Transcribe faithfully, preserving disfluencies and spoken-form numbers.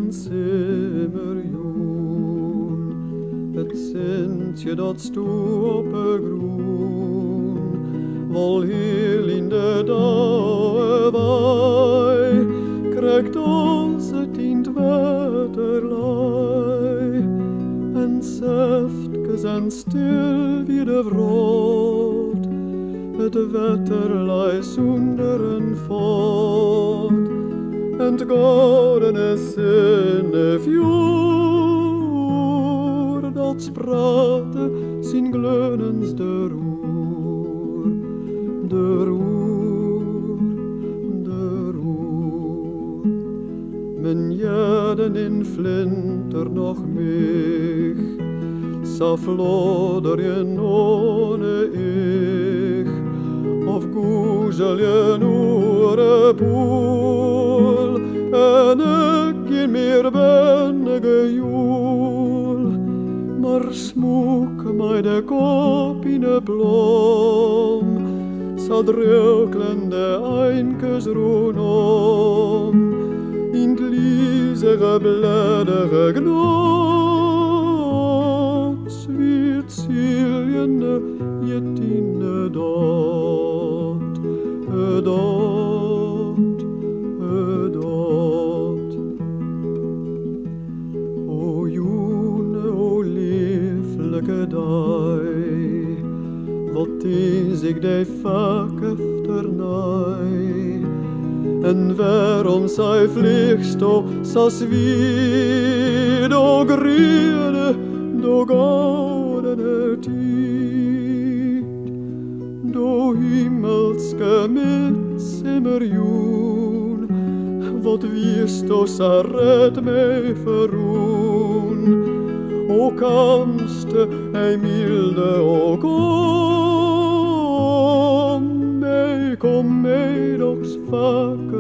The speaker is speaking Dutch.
een simmerjoen. Het zintje dat stoe op een groen, wol heel in de dauwe waai, krijgt ons het in het waterlei. En zachtjes en stil wie de vrood, het waterlei zonder een voet. En het goudene zinnevjoer, dat spraatte zijn gleunens de roer, de roer, de roer. Men jaden in flinter nog meeg, sa floder je nonne ik, of goezel je noere poel, en ik in meer bennige joel. Maar smoek mij de kop in de blom, sa dreuklende einkes roen om, in het liezige bleddige gnot, zwiert ziljende jetine dot, dot, dot. O joene, o lieflijke dij, wat is ik die vaak efternij, en waarom zij vliegst o sa zwier, do griede, do goudene tijd, do himmelske midsimmerjoen, wat wierst o sa red mij verroen. O kamste, ei milde, o kom, mij, kom mij doch vaker